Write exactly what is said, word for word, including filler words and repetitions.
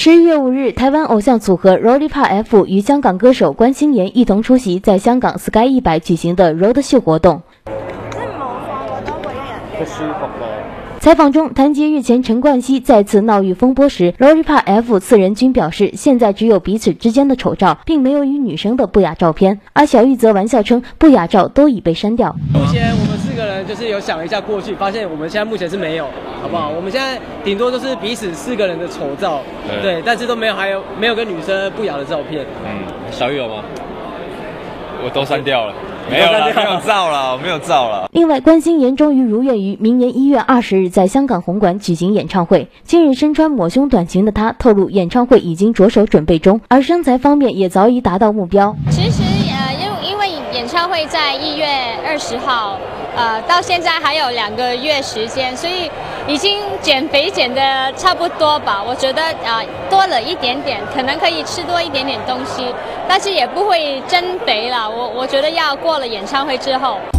十一月五日，台湾偶像组合 Lollipop F 与香港歌手关心妍一同出席在香港 Sky 一百举行的 Road 秀活動。采访中谈及日前陈冠希再次闹欲风波时 ，Lollipop F 四人均表示，现在只有彼此之间的丑照，并没有与女生的不雅照片。而小玉则玩笑称，不雅照都已被删掉。 目前我们四个人就是有想一下过去，发现我们现在目前是没有，好不好？我们现在顶多就是彼此四个人的丑照，对，对但是都没有还有没有跟女生不雅的照片。 嗯，小玉有吗？我都删掉了。没有了，没有照了，没有照了。 另外，关心妍终于如愿于明年一月二十日在香港红馆举行演唱会。近日身穿抹胸短裙的她透露，演唱会已经着手准备中，而身材方面也早已达到目标。 其实呃，因因为演唱会在一月二十号，呃，到现在还有两个月时间，所以已经减肥减的差不多吧。我觉得啊、呃，多了一点点，可能可以吃多一点点东西，但是也不会增肥了。我我觉得要过了演唱会之后。